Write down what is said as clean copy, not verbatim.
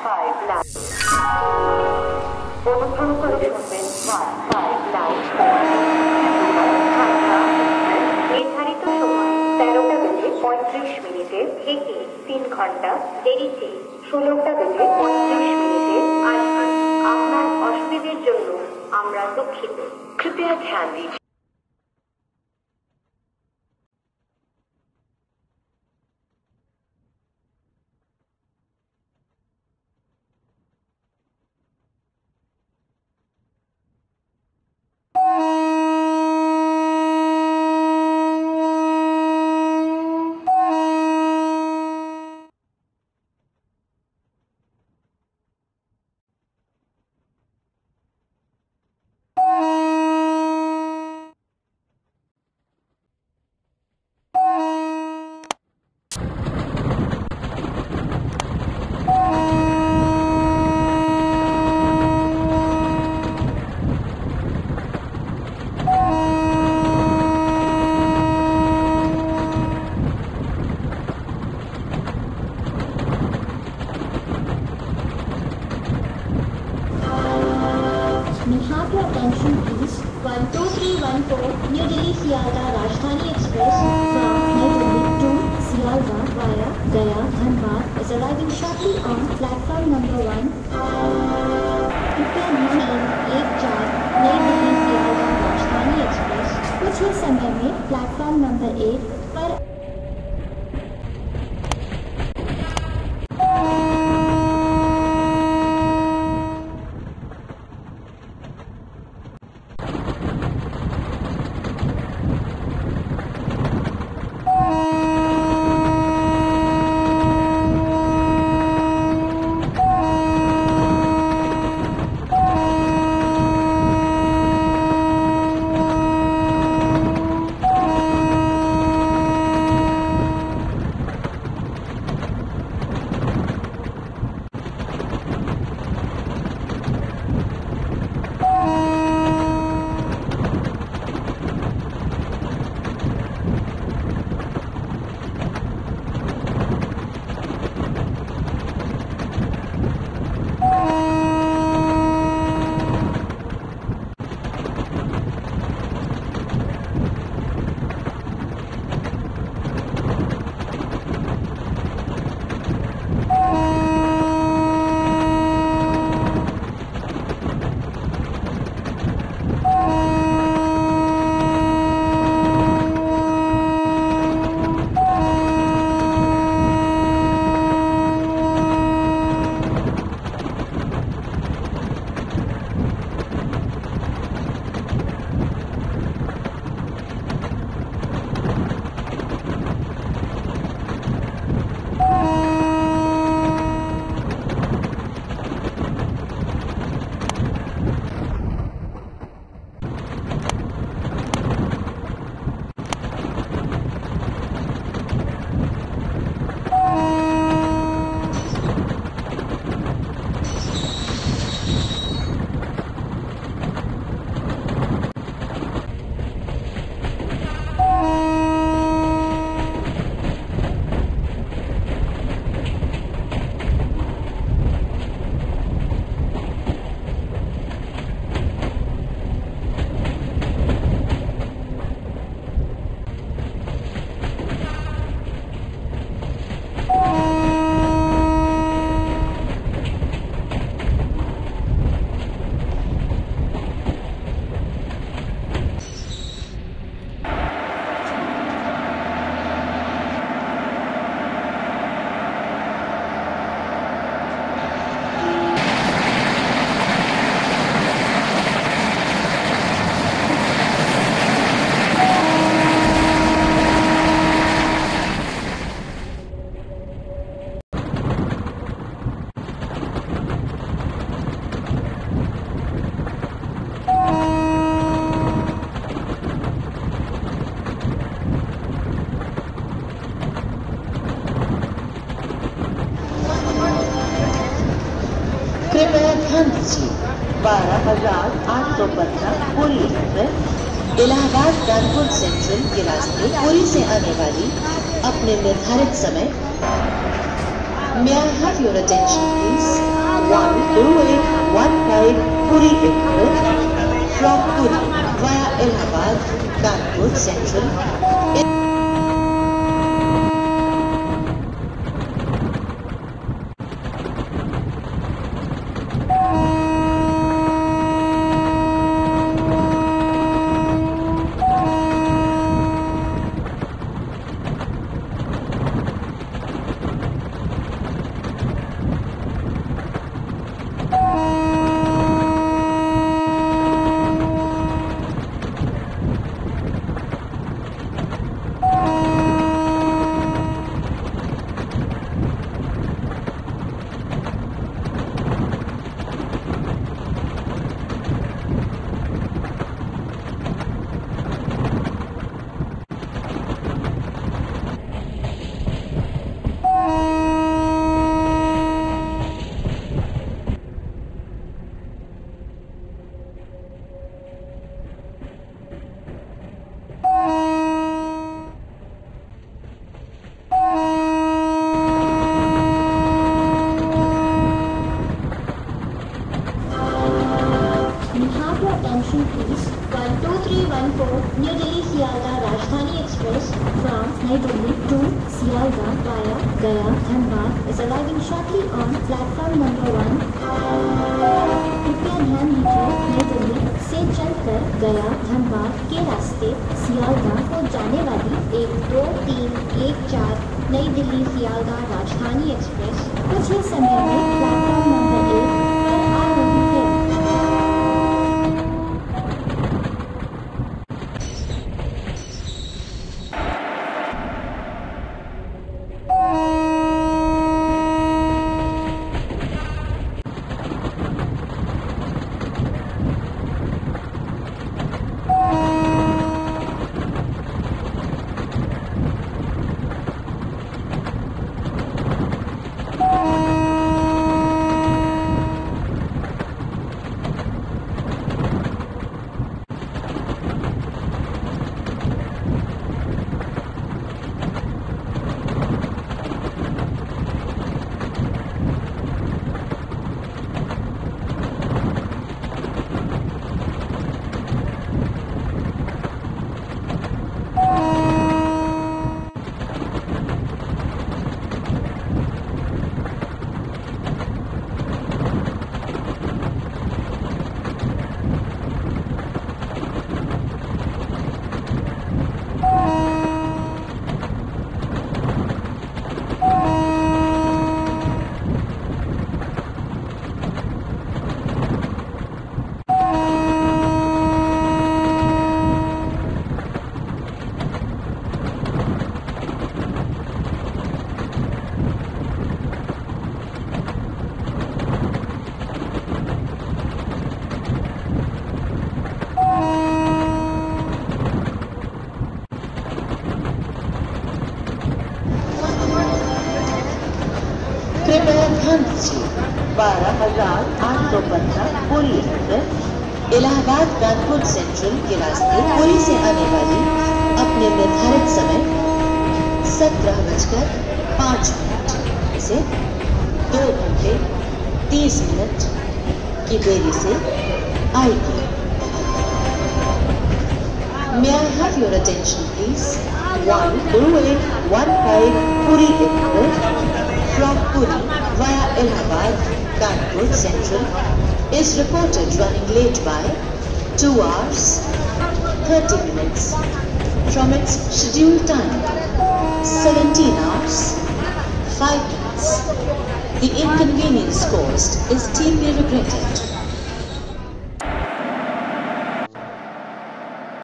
নির্ধারিত সময় 13টা বেজে 35 মিনিটে থেকে 3 ঘন্টা দেরিতে 16টা বেজে 35 মিনিটে আসবে। আপনার অসুবিধার জন্য আমরা দুঃখিত। कृपया ध्यान दीजिए। Attention please, 12314 New Delhi Sialda Rajdhani Express from New Delhi to Sialda via Gaya Dhanbad is arriving shortly on platform number 1. कृपया ध्यान दें 14 नई दिल्ली सियालदा राजधानी एक्सप्रेस कुछ ही समय में प्लेटफॉर्म नंबर 1 पर ध्यान दीजिए 12,815 पुरी एक्सप्रेस इलाहाबाद कानपुर सेंट्रल के रास्ते पुरी से आने वाली अपने निर्धारित समय। May I have your attention please? 12815 Puri Express from Puri via Allahabad, Kanpur Central. Attention please. 12314 New Delhi Sialda Rajdhani Express from New Delhi to Sialda via Gaya Dhanbad is arriving shortly on platform number 1. कृपया ध्यान दीजिए, नई दिल्ली से चलकर गया धनबाद के रास्ते सियालदा को जाने वाली 12314 नई दिल्ली सियालदा राजधानी एक्सप्रेस कुछ ही समय में प्लेटफॉर्म नंबर 1 पर आ रही है। कृपया ध्यान दीजिए, 12,815 पुरी एक्सप्रेस इलाहाबाद कानपुर सेंट्रल के रास्ते पुरी से आने वाली अपने निर्धारित समय 17:05 से 2 घंटे 30 मिनट की देरी से आएगी। May I have your attention please? 12815 Puri Express from Puri via Allahabad, Kanpur Central is reported running late by 2 hours 30 minutes from its scheduled time, 17 hours 5 minutes. The inconvenience caused is deeply regretted.